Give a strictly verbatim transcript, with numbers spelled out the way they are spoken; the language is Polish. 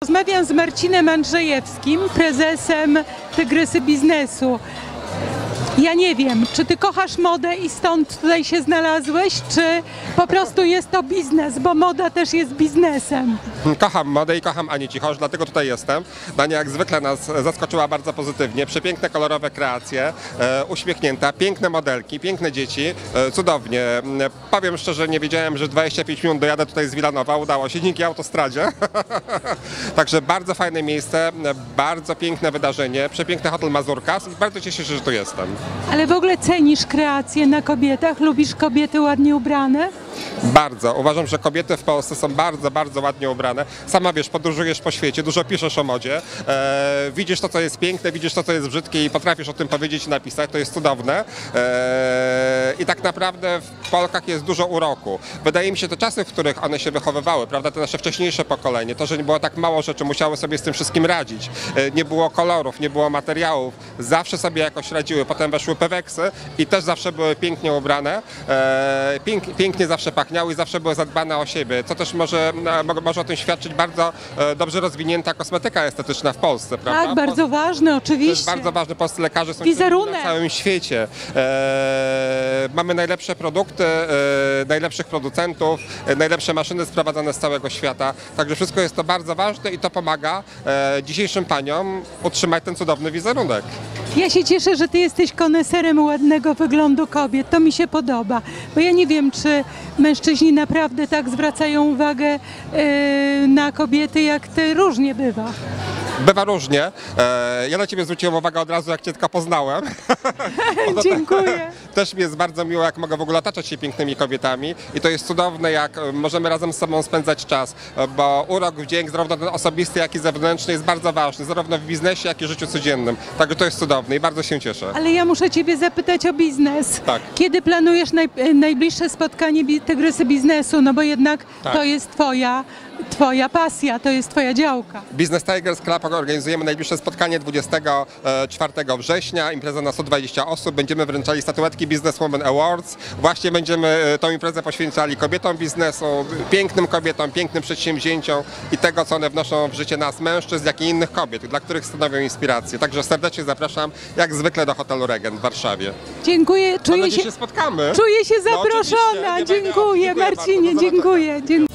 Rozmawiam z Marcinem Andrzejewskim, prezesem Tygrysy Biznesu. Ja nie wiem, czy ty kochasz modę i stąd tutaj się znalazłeś, czy po prostu jest to biznes, bo moda też jest biznesem? Kocham modę i kocham Anię Cichosz, dlatego tutaj jestem. Dania jak zwykle nas zaskoczyła bardzo pozytywnie. Przepiękne, kolorowe kreacje, e, uśmiechnięta, piękne modelki, piękne dzieci, e, cudownie. Powiem szczerze, nie wiedziałem, że dwadzieścia pięć minut dojadę tutaj z Wilanowa, udało się dzięki autostradzie. Także bardzo fajne miejsce, bardzo piękne wydarzenie, przepiękny hotel Mazurkas i bardzo cieszę się, że tu jestem. Ale w ogóle cenisz kreacje na kobietach? Lubisz kobiety ładnie ubrane? Bardzo. Uważam, że kobiety w Polsce są bardzo, bardzo ładnie ubrane. Sama wiesz, podróżujesz po świecie, dużo piszesz o modzie, e, widzisz to, co jest piękne, widzisz to, co jest brzydkie i potrafisz o tym powiedzieć i napisać. To jest cudowne. E, I tak naprawdę w Polkach jest dużo uroku. Wydaje mi się, te czasy, w których one się wychowywały, prawda, to nasze wcześniejsze pokolenie, to, że nie było tak mało rzeczy, musiały sobie z tym wszystkim radzić. E, nie było kolorów, nie było materiałów, zawsze sobie jakoś radziły. Potem weszły peweksy i też zawsze były pięknie ubrane, e, pięk, pięknie zawsze pachniały i zawsze były zadbane o siebie, co też może, może o tym świadczyć bardzo dobrze rozwinięta kosmetyka estetyczna w Polsce, prawda? Tak, bardzo ważne, oczywiście. To jest bardzo ważne, polscy lekarze są Wizerunek. na całym świecie. E, mamy najlepsze produkty, e, najlepszych producentów, e, najlepsze maszyny sprowadzane z całego świata, także wszystko jest to bardzo ważne i to pomaga e, dzisiejszym paniom utrzymać ten cudowny wizerunek. Ja się cieszę, że ty jesteś koneserem ładnego wyglądu kobiet. To mi się podoba, bo ja nie wiem, czy mężczyźni naprawdę tak zwracają uwagę yy, na kobiety, jak ty. Różnie bywa. Bywa różnie. E, ja na ciebie zwróciłem uwagę od razu, jak cię tylko poznałem. Dziękuję. Też mi jest bardzo miło, jak mogę w ogóle otaczać się pięknymi kobietami i to jest cudowne, jak możemy razem z sobą spędzać czas, bo urok, wdzięk, zarówno ten osobisty, jak i zewnętrzny jest bardzo ważny, zarówno w biznesie, jak i w życiu codziennym. Także to jest cudowne i bardzo się cieszę. Ale ja muszę ciebie zapytać o biznes. Tak. Kiedy planujesz naj, najbliższe spotkanie bi, Tygrysy Biznesu? No bo jednak Tak. to jest twoja, twoja pasja, to jest twoja działka. Business Tigers Club organizujemy najbliższe spotkanie dwudziestego czwartego września. Impreza na sto dwadzieścia osób. Będziemy wręczali statuetki Businesswoman Awards. Właśnie będziemy tą imprezę poświęcali kobietom biznesu, pięknym kobietom, pięknym przedsięwzięciom i tego, co one wnoszą w życie nas, mężczyzn, jak i innych kobiet, dla których stanowią inspirację. Także serdecznie zapraszam, jak zwykle, do hotelu Regent w Warszawie. Dziękuję. Mam Czuję nadzieję, się, się spotkamy. czuję się No, zaproszona. oczywiście. Nie dziękuję, będę- Marcinie, dziękuję bardzo. Do dziękuję. dziękuję.